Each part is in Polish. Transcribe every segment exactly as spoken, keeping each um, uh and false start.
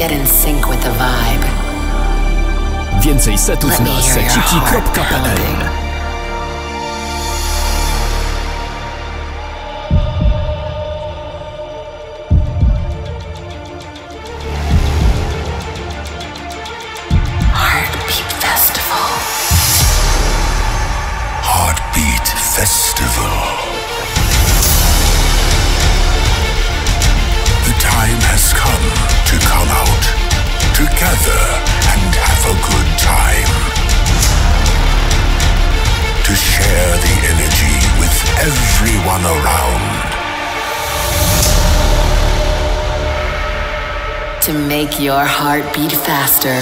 Get in sync with the vibe. Więcej setów na seciki kropka p l. Festival. The time has come to come out together and have a good time. To share the energy with everyone around. To make your heart beat faster.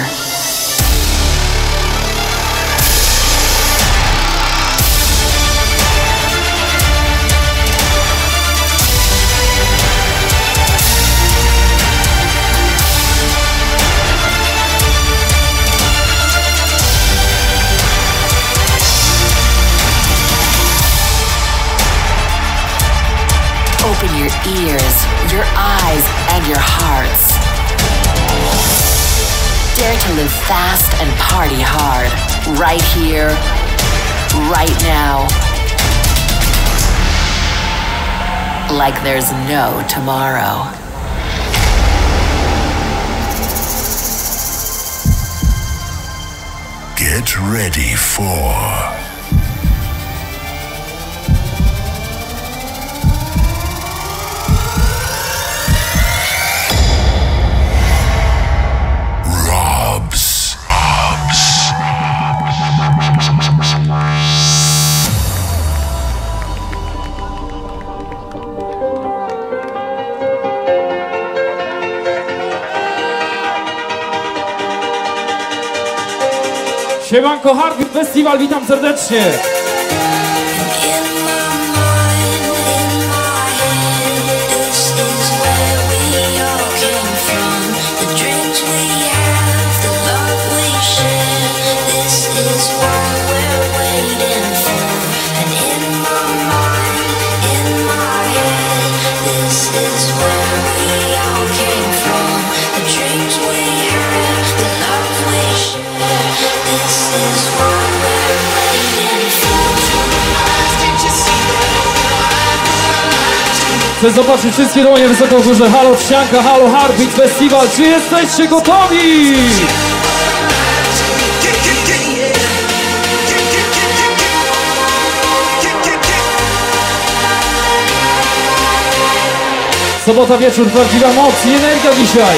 Open your ears, your eyes, and your hearts. Dare to live fast and party hard. Right here, right now. Like there's no tomorrow. Get ready for... Siemanko, Heartbeat Festival, witam serdecznie! Chcę zobaczyć wszystkie dłonie wysoko w górze. Halo Trzcianka, halo Heartbeat Festival, czy jesteście gotowi? Sobota wieczór, prawdziwa moc i energia dzisiaj.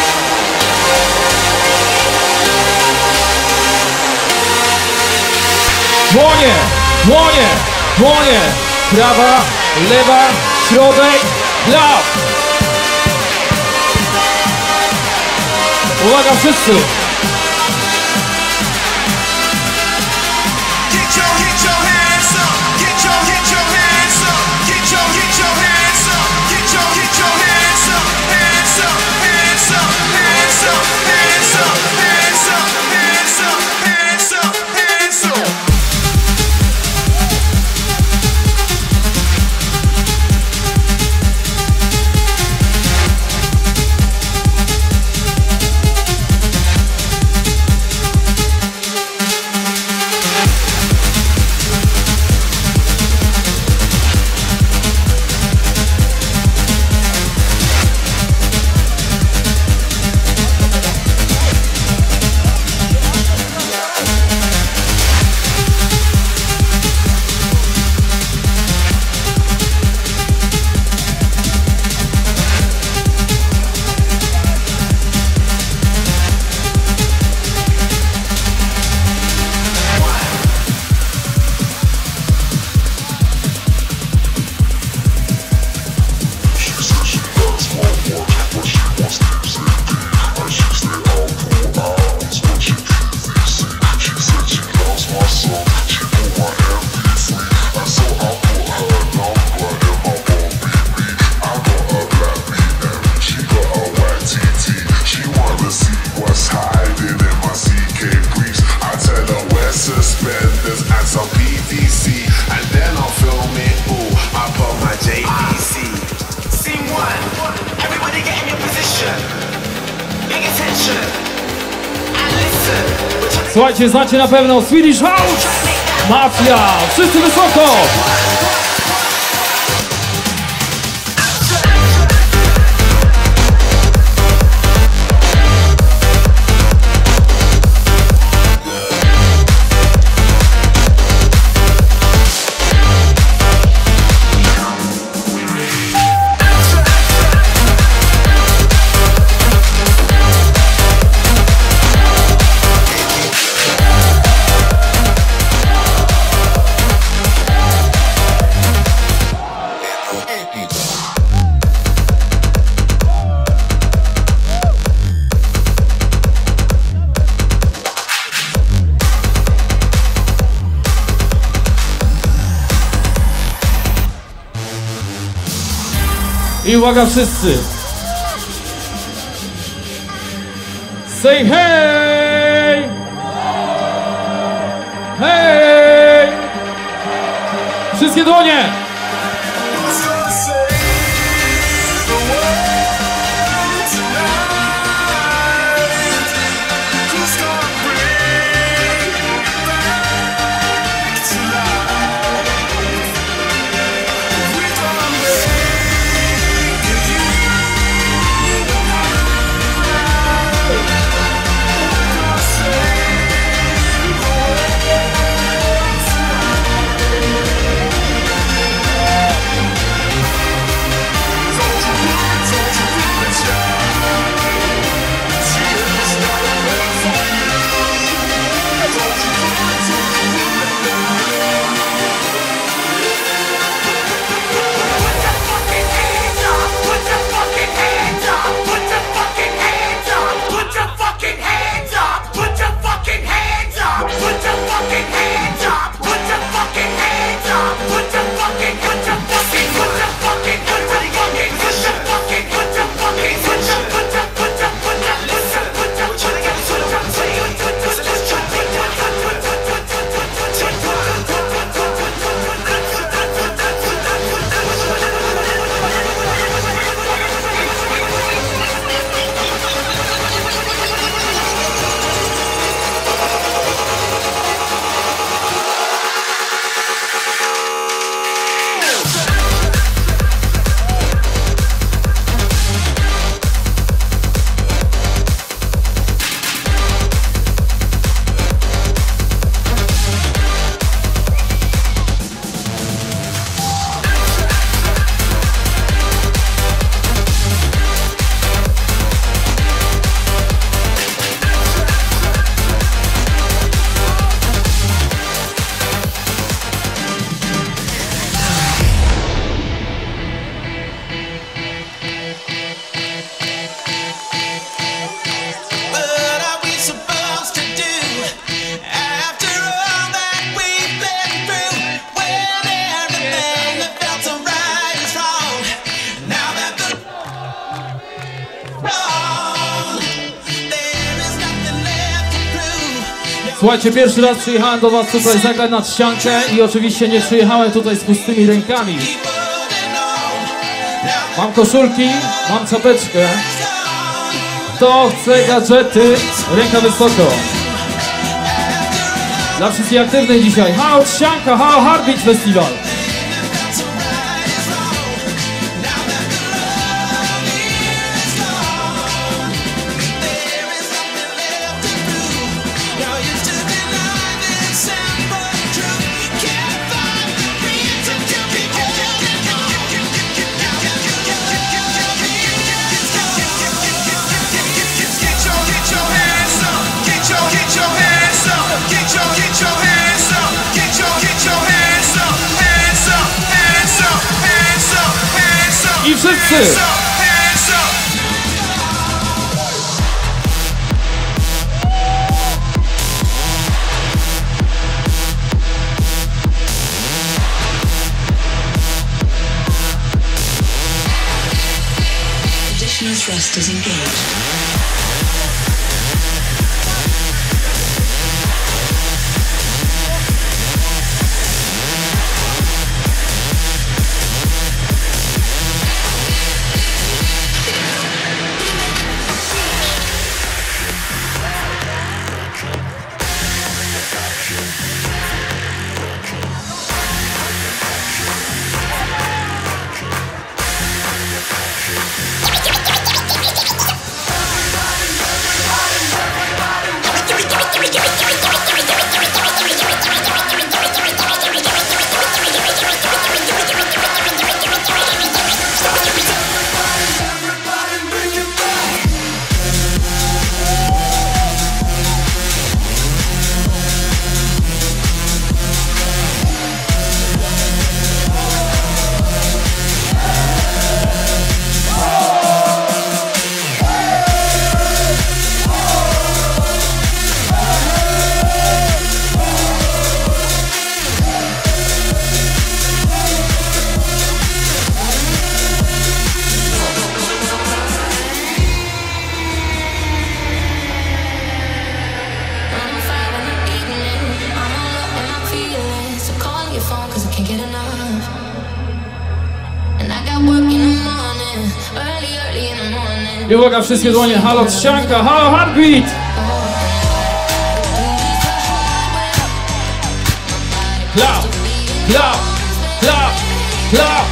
Dłonie, dłonie, dłonie. Prawa, lewa, środek, praw. Uwaga wszyscy. Słuchajcie, znacie na pewno Swedish House Mafia. Wszyscy wysoko. I uwaga wszyscy. Say hey! Hey! Wszystkie dłonie! Słuchajcie, pierwszy raz przyjechałem do was tutaj zagrać nad ściankę i oczywiście nie przyjechałem tutaj z pustymi rękami. Mam koszulki, mam czapeczkę. Kto chce gadżety, ręka wysoko. Dla wszystkich aktywnych dzisiaj. Halo ścianka, halo Heartbeat Festival. I wszyscy! Additional thrusters engaged. I uwaga, wszystkie dłonie, halo Trzcianka, halo Heartbeat! Clap, clap, clap, clap!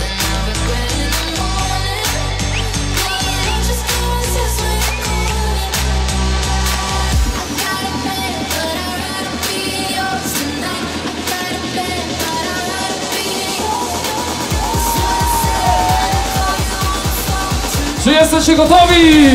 Czy jesteście gotowi?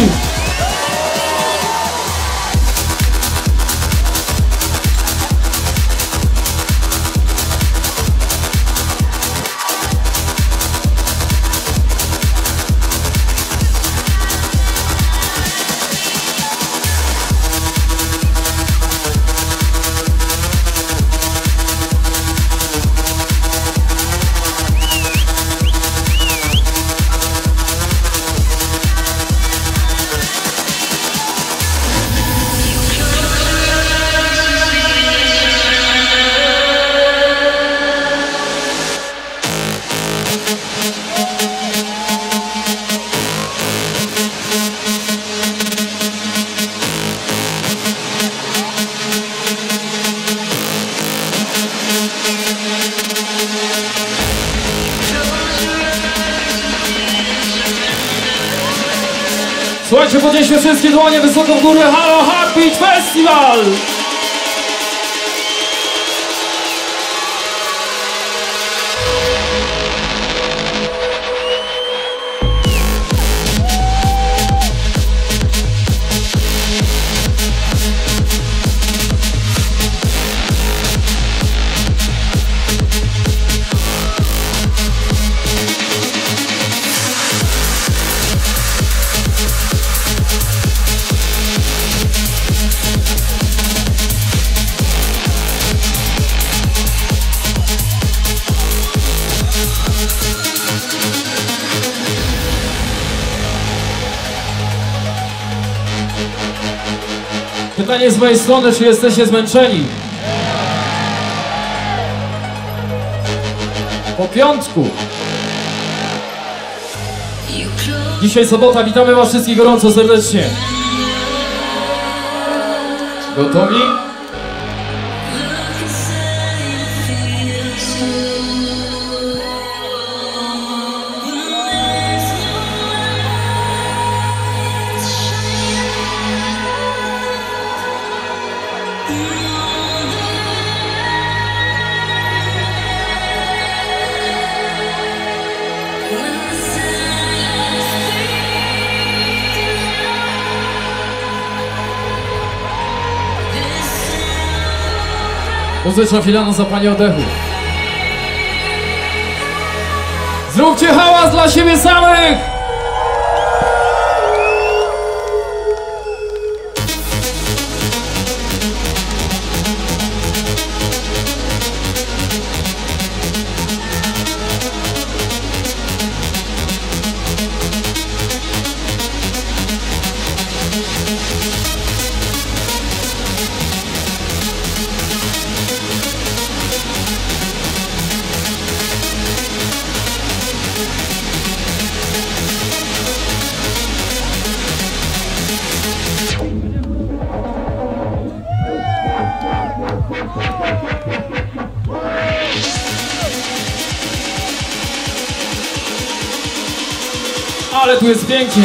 Słuchajcie, podnieśmy wszystkie dłonie wysoko w górę. Halo Heartbeat Festival! Pytanie z mojej strony, czy jesteście zmęczeni? Po piątku. Dzisiaj sobota, witamy was wszystkich gorąco, serdecznie. Gotowi? Muzyczna chwila na zapanie oddechu. Zróbcie hałas dla siebie samych! Ale tu jest pięknie.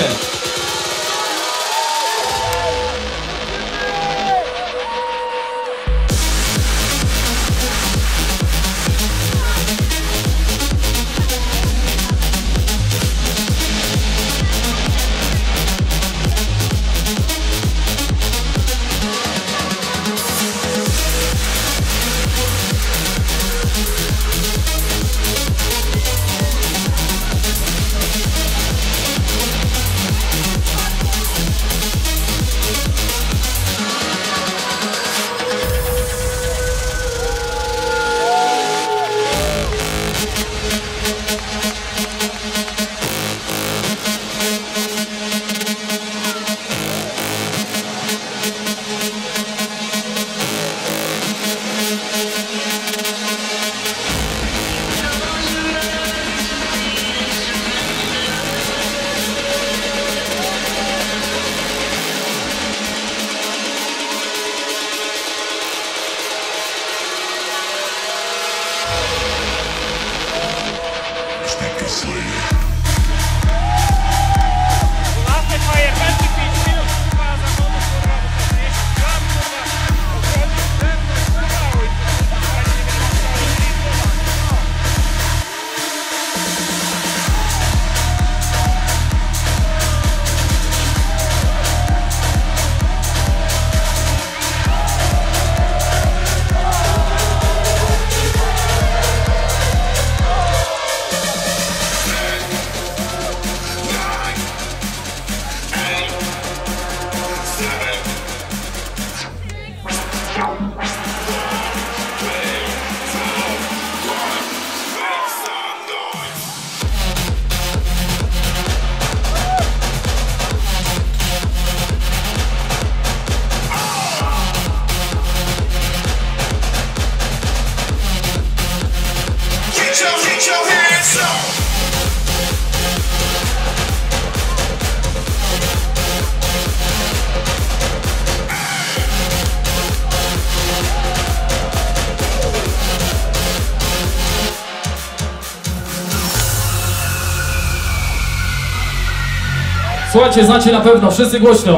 Słuchajcie, znacie na pewno, wszyscy głośno.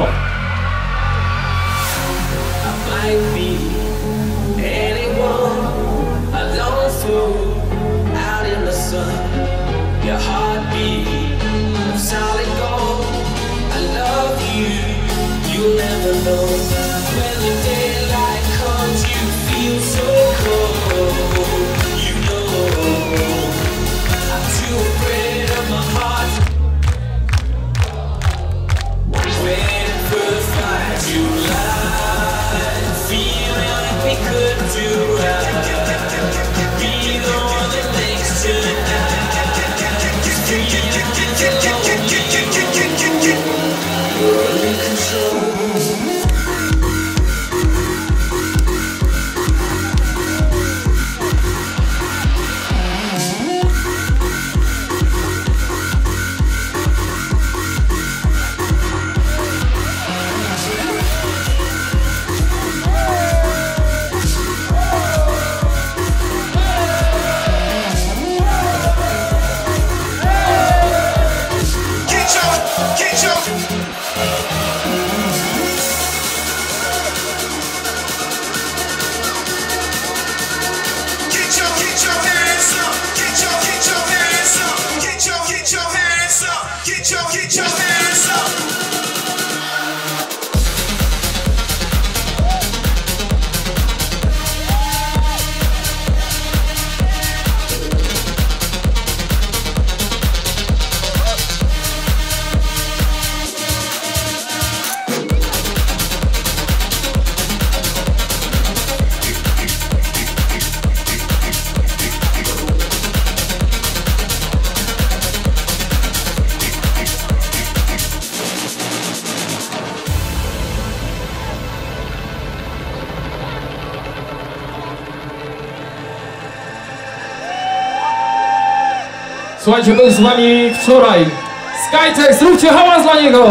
Słuchajcie, był z wami wczoraj Skytex, zróbcie hałas dla niego!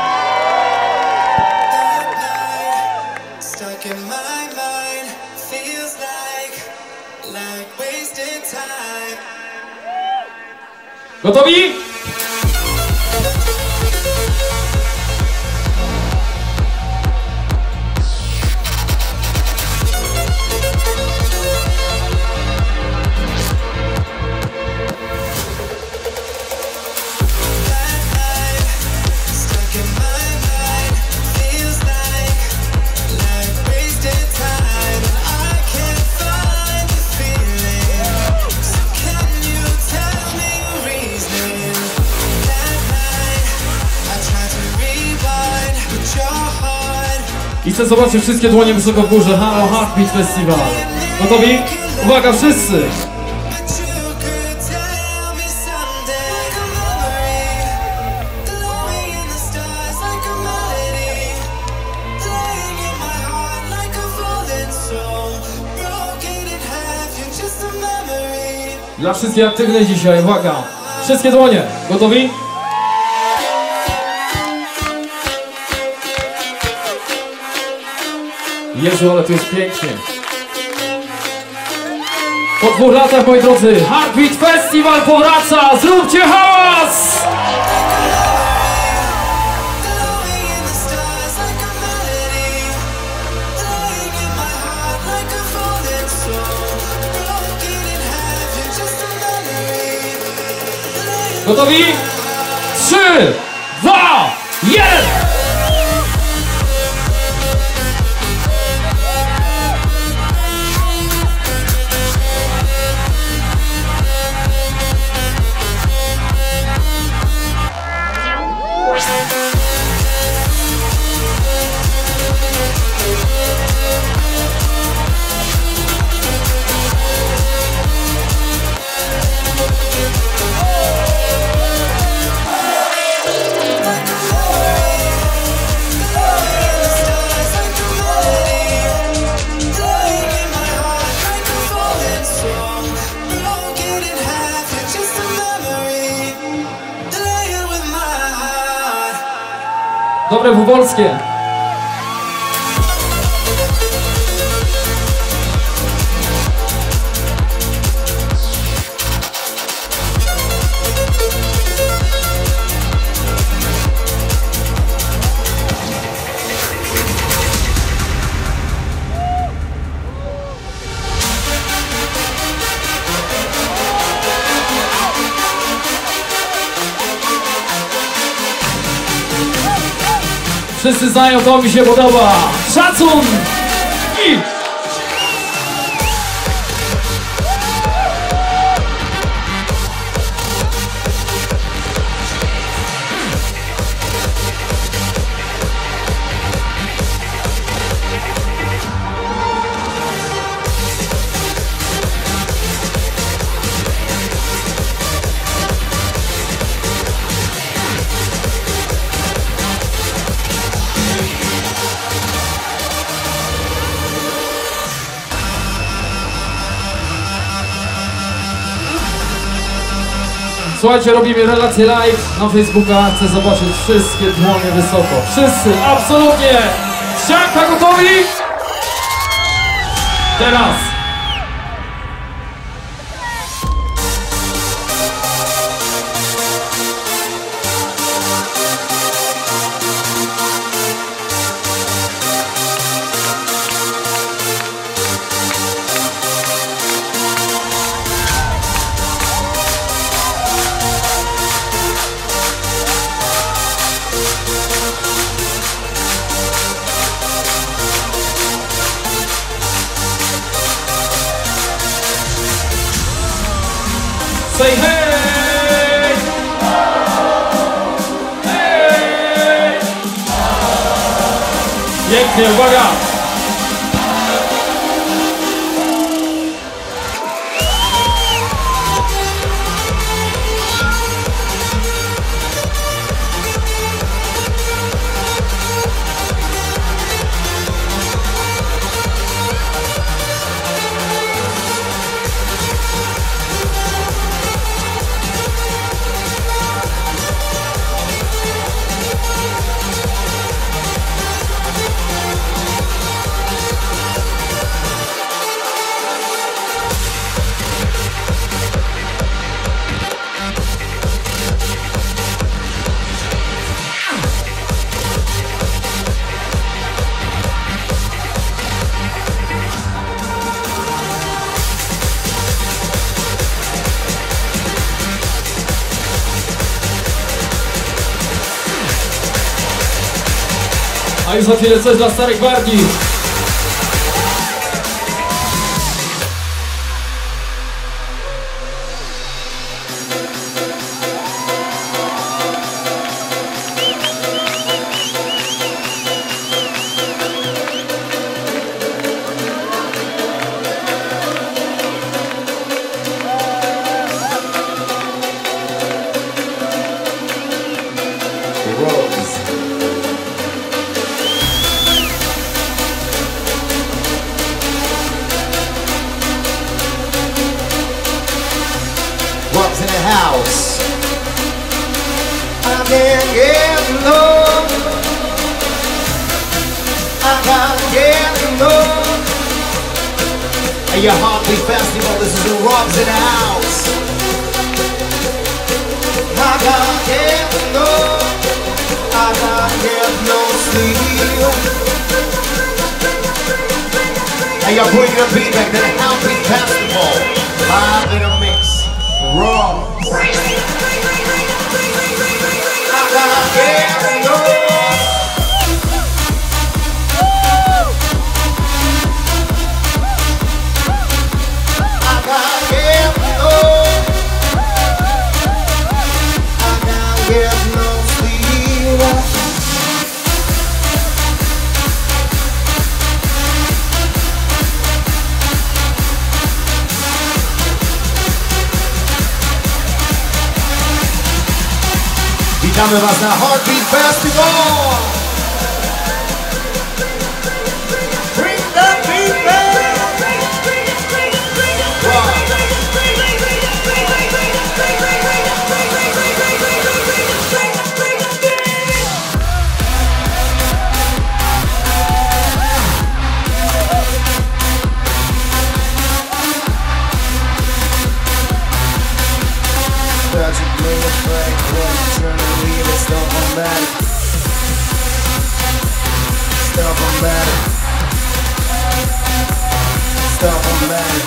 Gotowi? I chcę zobaczyć wszystkie dłonie wysoko w górze. Halo Heartbeat Festival. Gotowi? Uwaga, wszyscy! Dla wszystkich aktywnych dzisiaj, uwaga! Wszystkie dłonie. Gotowi? Jezu, ale to jest pięknie. Po dwóch latach, moi drodzy, Heartbeat Festival powraca! Zróbcie hałas! Gotowi? Trzy, dwa, jeden! Dobre wówolskie. Wszyscy znają, to mi się podoba. Szacun! I... Słuchajcie, robimy relację live na Facebooka. Chcę zobaczyć wszystkie dłonie wysoko. Wszyscy, absolutnie! Ścianka gotowi? Teraz! Say hey! Hey! Pięknie, uwaga! A już za chwilę coś dla starych gwardii. In the house, I can't get enough. I can't get enough. Hey, your Heartbeat Festival, this is the Robs in the house. I can't get enough. I can't get no sleep. Hey, you're bringing the beat back to the Heartbeat Festival. Live in a mix. Raw. I gotta get enough. I gotta get enough. I gotta get no sleep. Witamy was na Heartbeat Festival! Bring that beat back! Wow. Tragically afraid what eternally it's stuff on that. Stuff on that. Stuff on that.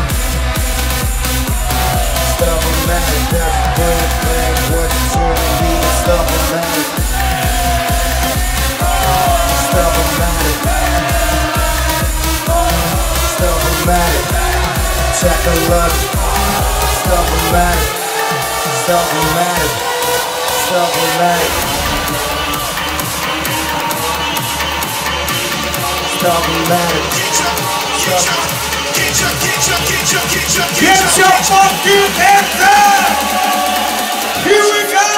Stuff on that. Tragically afraid what eternally it's stuff on that. Second look, Stuff-O-Matic, Stuff-O-Matic, Stuff-O-Matic, Stuff-O-Matic. Get your fucking hands up! Here we go!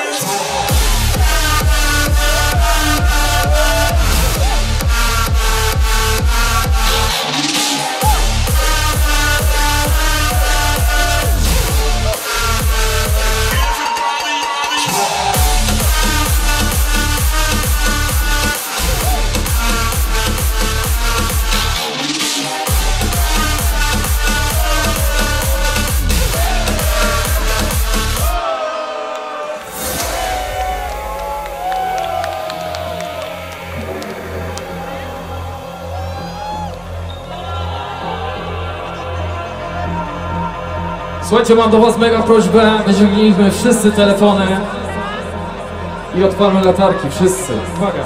Słuchajcie, mam do was mega prośbę, wyciągnijmy wszyscy telefony i odpalmy latarki, wszyscy. Uwaga.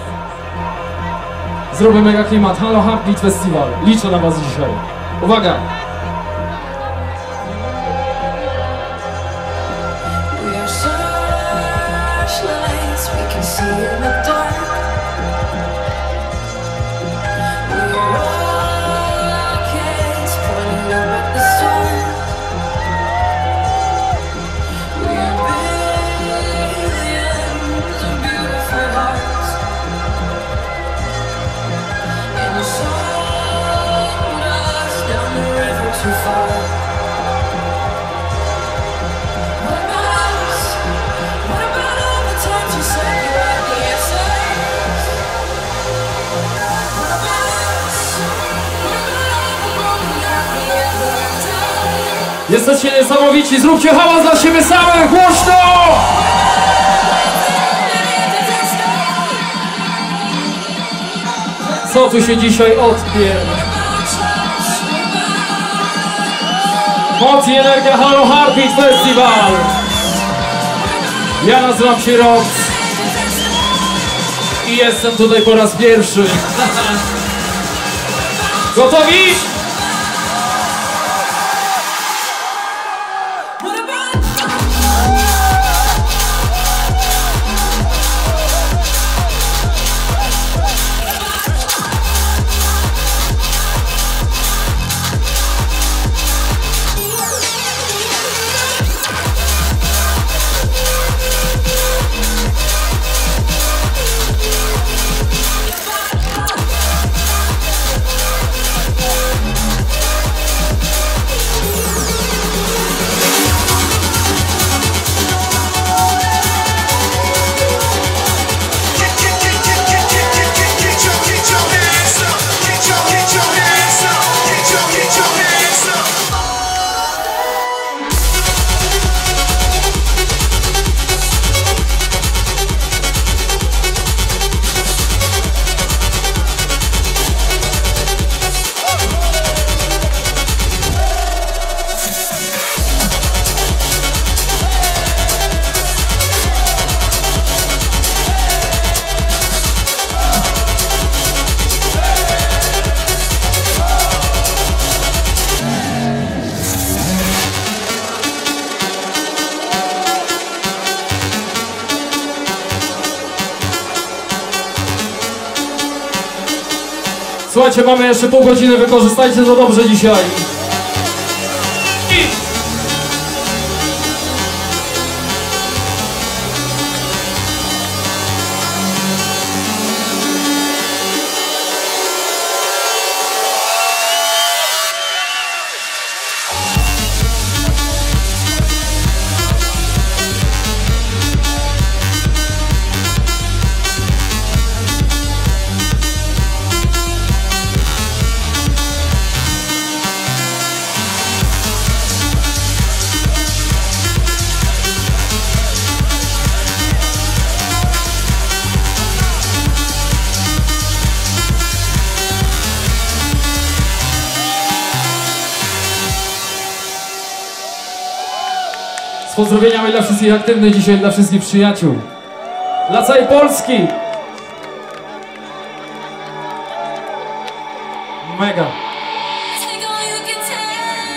Zrobię mega klimat, Halo Heartbeat Festival. Liczę na was dzisiaj. Uwaga. Jesteście niesamowici, zróbcie hałas dla siebie samych, głośno! Co tu się dzisiaj odpier... Moc i energia Halo Heartbeat Festival! Ja nazywam się Rox i jestem tutaj po raz pierwszy. Gotowi? Słuchajcie, mamy jeszcze pół godziny, wykorzystajcie to dobrze dzisiaj. I... Z pozdrowieniami dla wszystkich aktywnych dzisiaj, dla wszystkich przyjaciół. Dla całej Polski. Mega.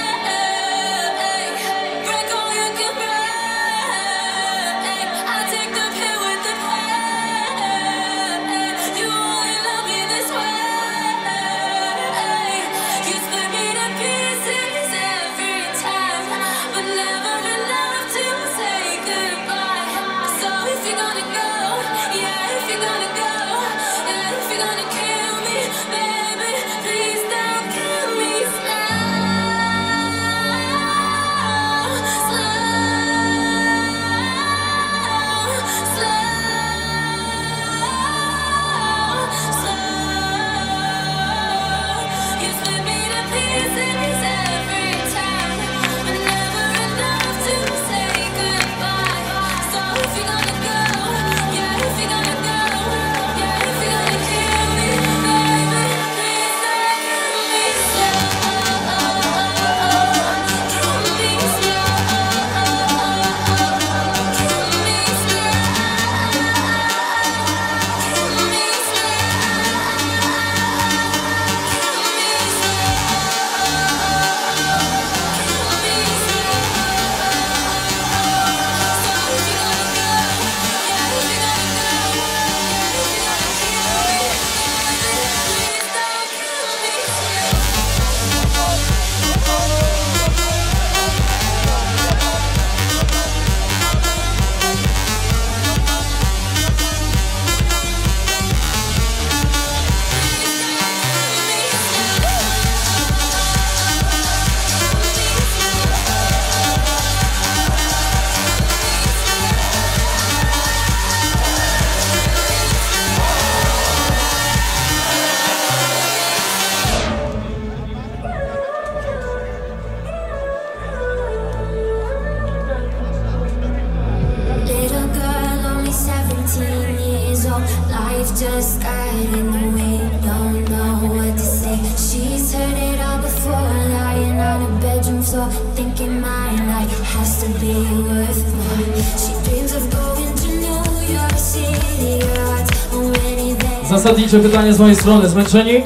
I've just gotten away, don't know what to say. She's heard it all before, lying on a bedroom floor, thinking my night has to be worth more. She dreams of going to New York City, her heart's already there. Zasadnicze pytanie z mojej strony, zmęczeni?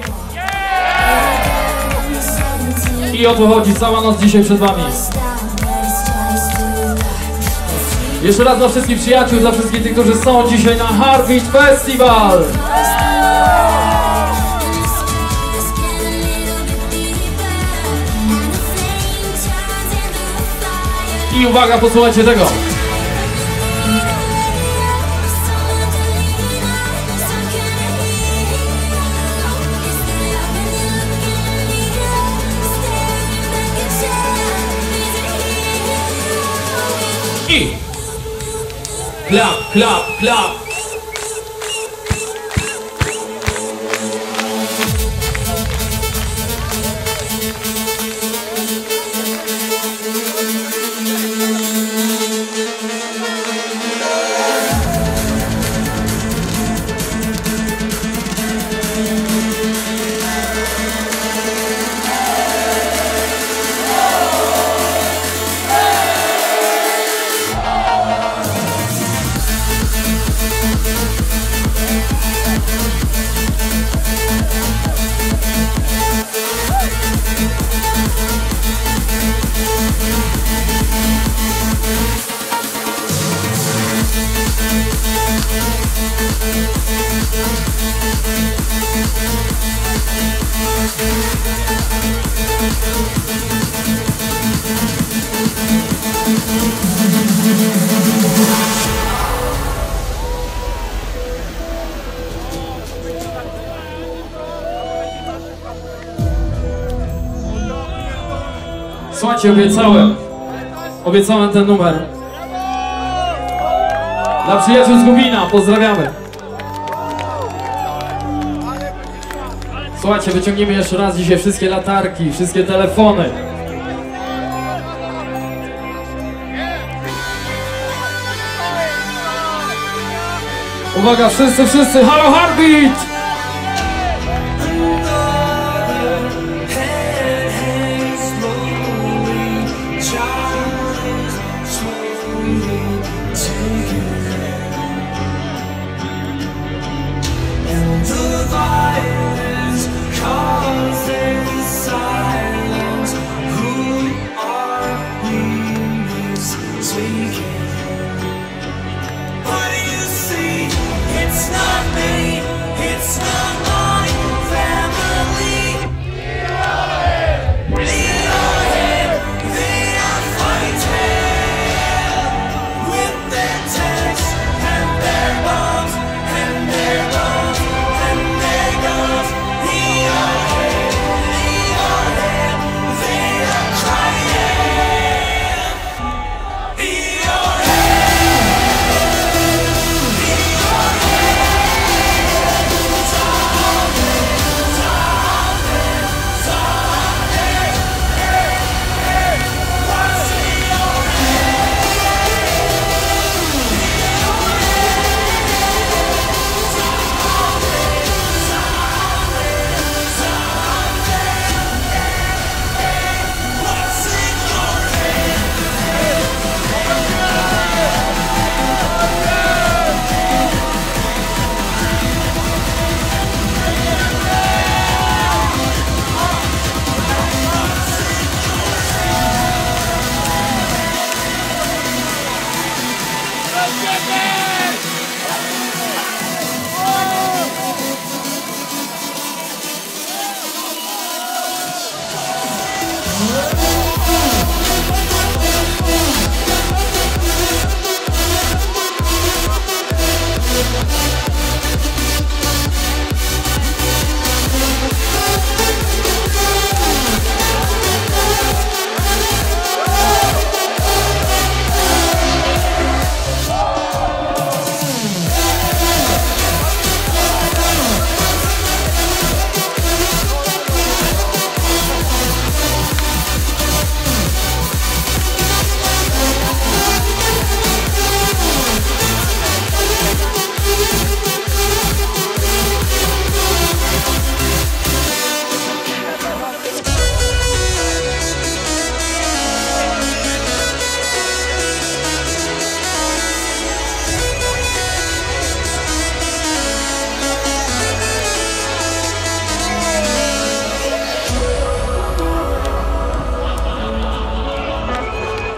I o to chodzi, cała noc dzisiaj przed wami. Jeszcze raz dla wszystkich przyjaciół, dla wszystkich tych, którzy są dzisiaj na Heartbeat Festival. I uwaga, posłuchajcie tego. I klap, klap, klap. Słuchajcie, obiecałem, obiecałem ten numer. Dla przyjaciół z Gubina, pozdrawiamy. Słuchajcie, wyciągnijmy jeszcze raz dzisiaj wszystkie latarki, wszystkie telefony. Uwaga, wszyscy, wszyscy, halo Heartbeat! It's not me, it's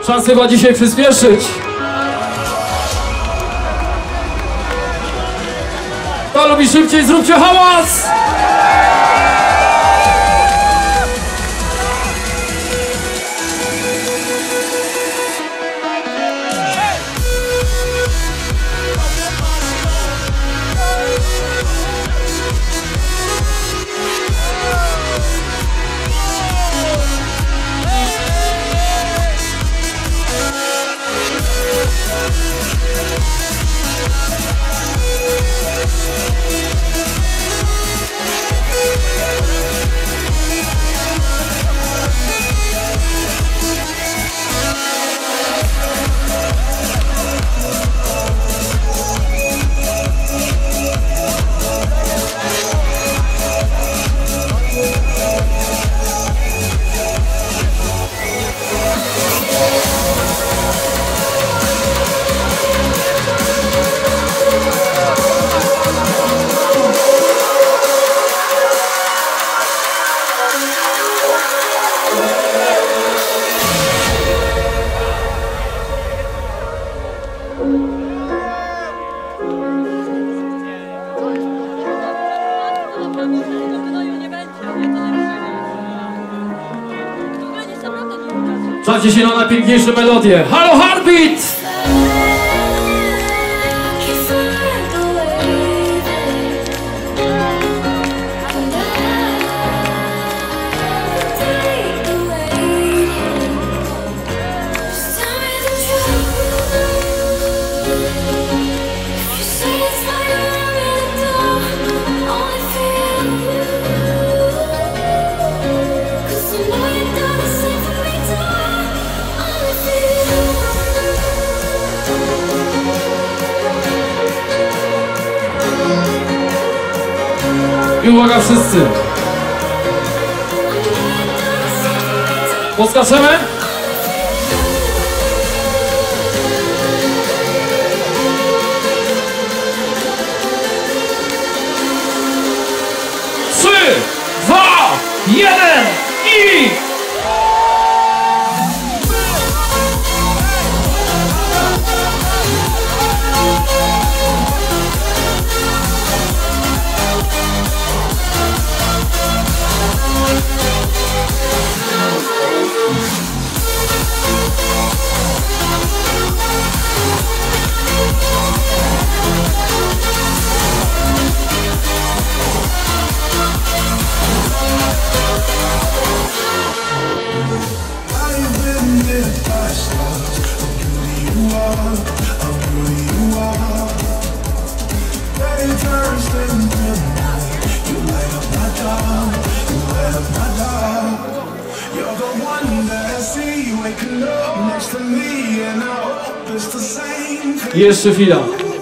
Czas chyba dzisiaj przyspieszyć. Kto lubi szybciej, zróbcie hałas! Czajcie się na najpiękniejsze melodie. Halo Heartbeat! I uwaga wszyscy! Poskaczemy? Trzy, dwa, jeden i... Jeszcze chwila.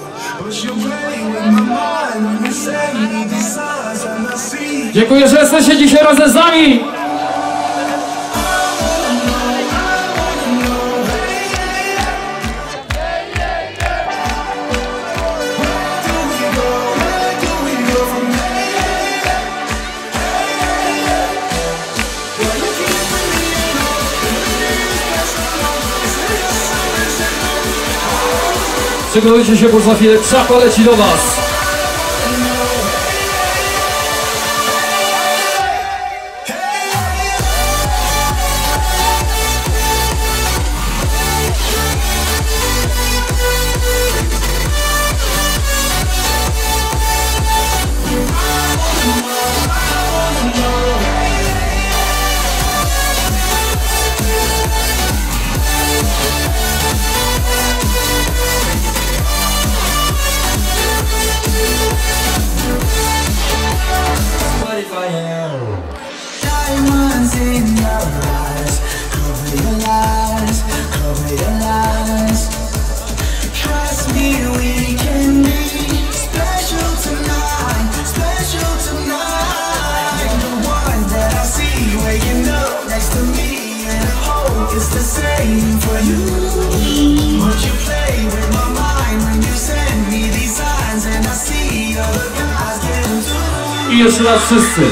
Dziękuję, że jesteście dzisiaj razem z nami. Przygotujcie się, bo za chwilę czapa leci do was. I jeszcze raz wszyscy.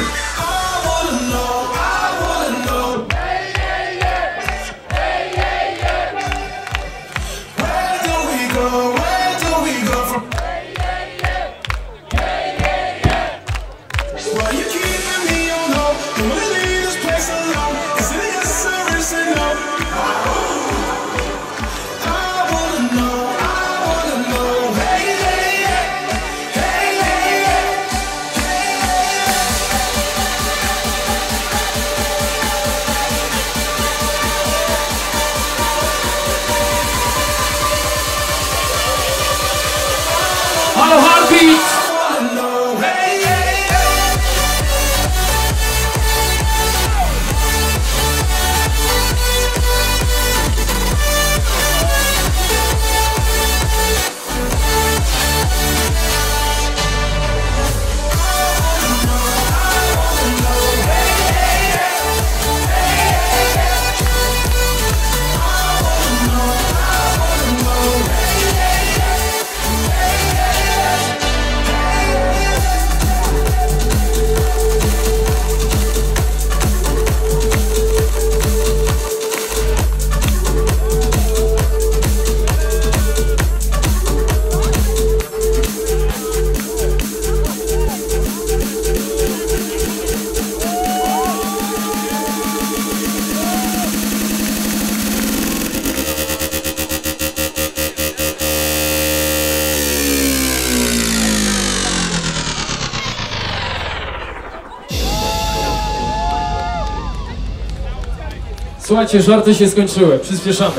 Słuchajcie, żarty się skończyły, przyspieszamy.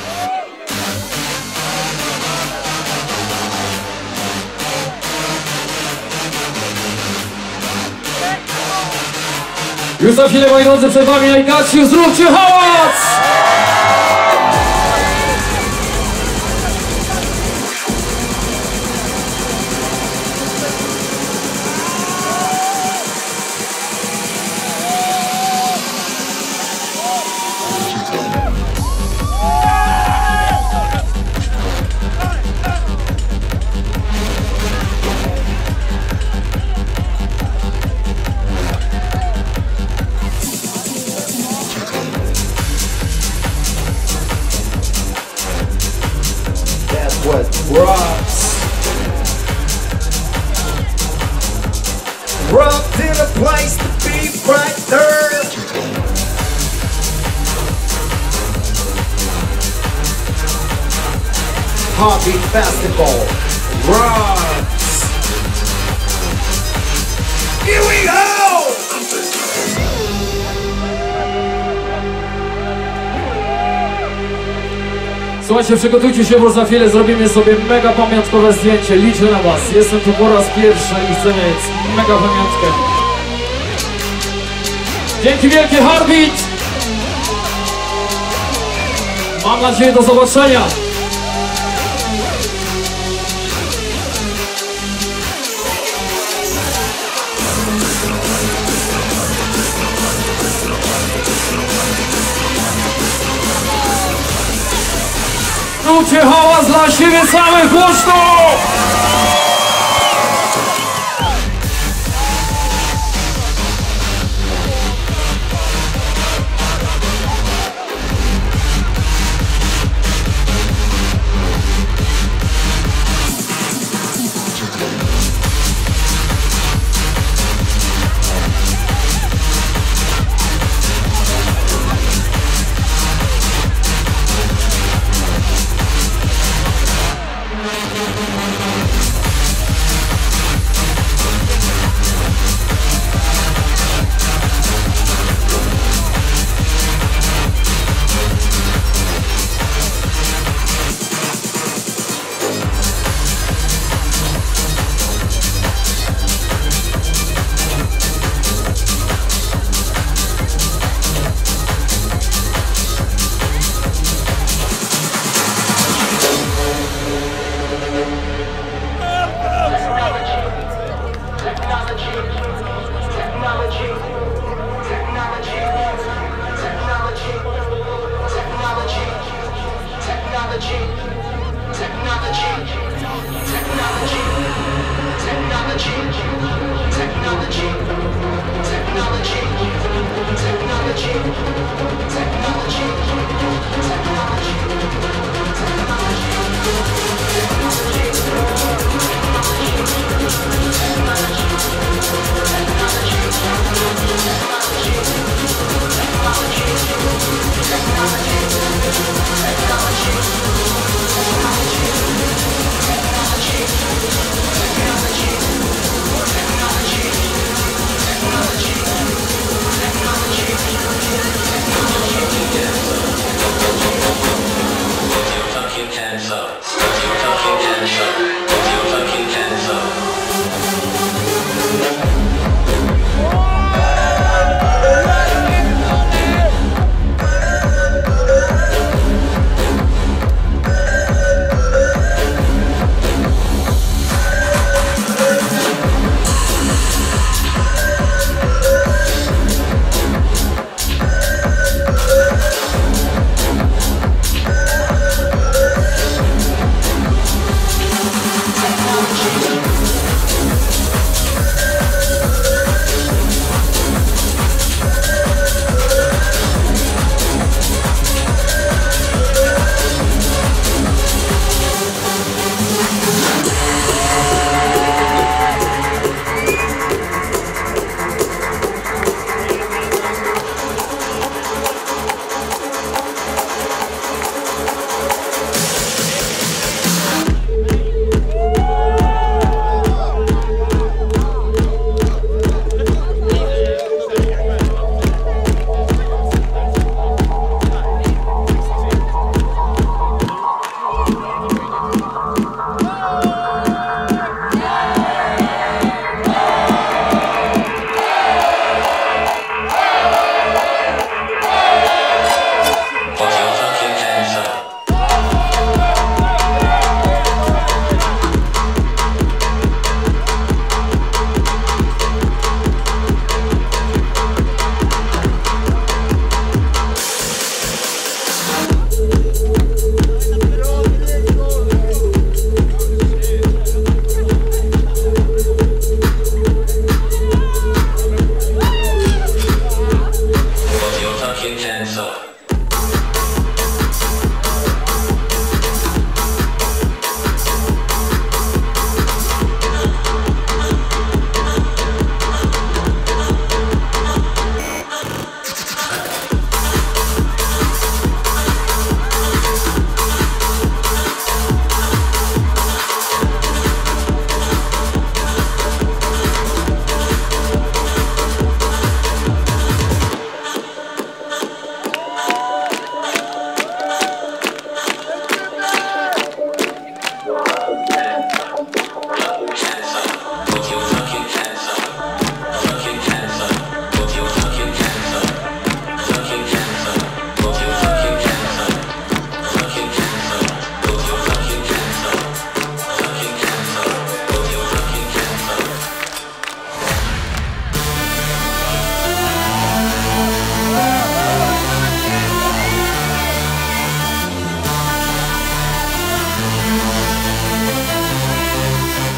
Już za chwilę, moi drodzy, przed wami najgatsi, zróbcie hałas! Rocks. Rocked in a place to be right there. Heartbeat Festival. Rocks. Here we go. Słuchajcie, przygotujcie się, bo za chwilę zrobimy sobie mega pamiątkowe zdjęcie. Liczę na was. Jestem tu po raz pierwszy i chcę mieć mega pamiątkę. Dzięki wielkie, Heartbeat! Mam nadzieję, do zobaczenia! Zróbcie hałas dla siebie samych, głośno!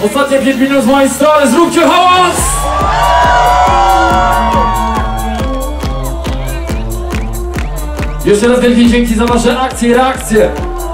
Ostatnie pięć minut z mojej strony, zróbcie hałas! Jeszcze raz wielkie dzięki za wasze akcje i reakcje.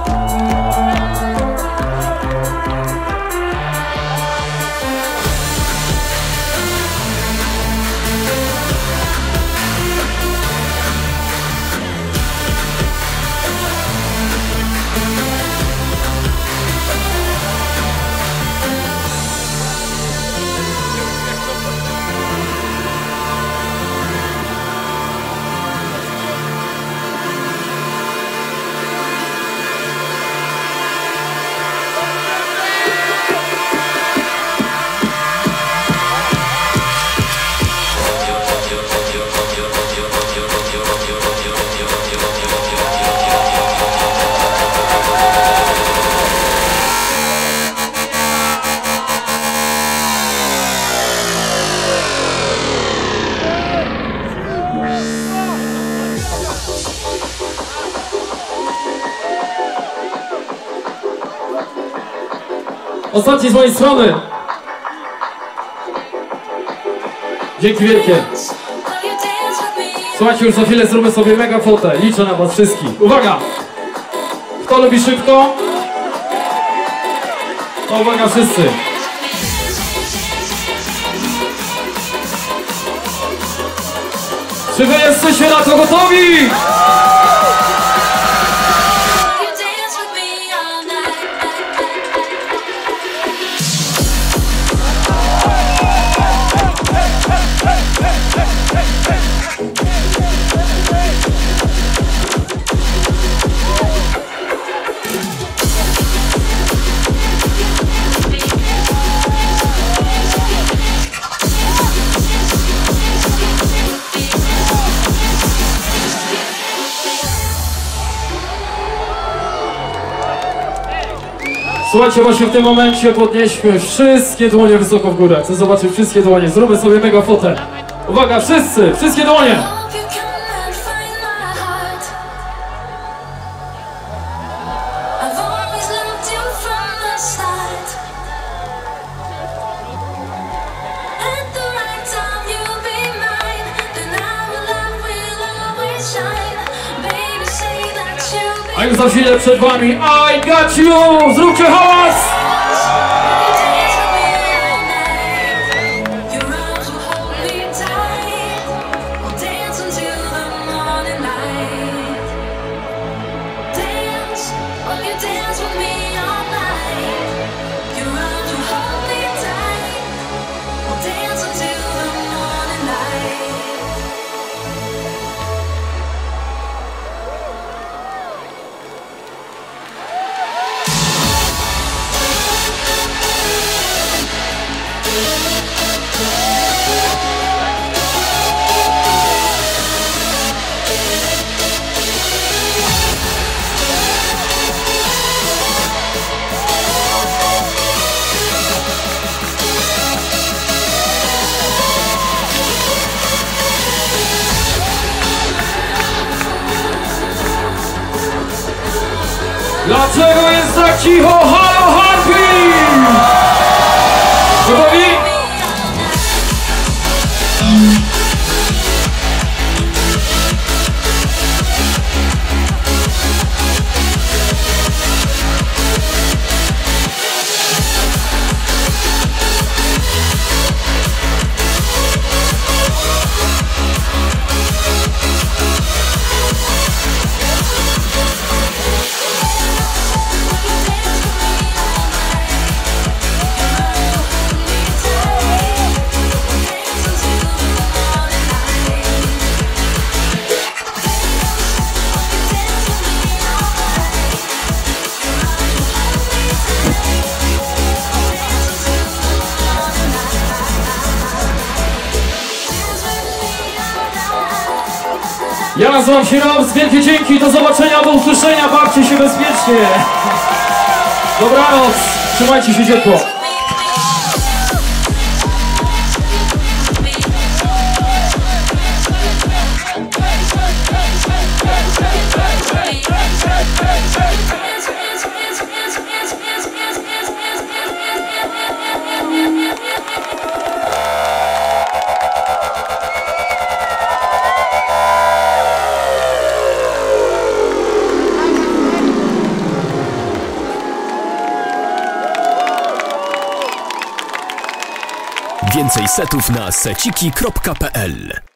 Ostatni z mojej strony. Dzięki wielkie. Słuchajcie, już za chwilę zrobimy sobie mega fotę. Liczę na was wszystkich. Uwaga! Kto lubi szybko? To uwaga wszyscy. Czy wy jesteście na to gotowi? Słuchajcie, właśnie w tym momencie podnieśmy wszystkie dłonie wysoko w górę. Chcę zobaczyć wszystkie dłonie. Zróbmy sobie mega fotę. Uwaga, wszyscy! Wszystkie dłonie! A już za chwilę przed wami I got you! Zróbcie hałas! Dlaczego jest tak cicho? Halo, Harpy! Gotowi? Ja nazywam się Robs, wielkie dzięki, do zobaczenia, do usłyszenia, bawcie się bezpiecznie. Dobranoc, trzymajcie się ciepło. Więcej setów na seciki kropka p l.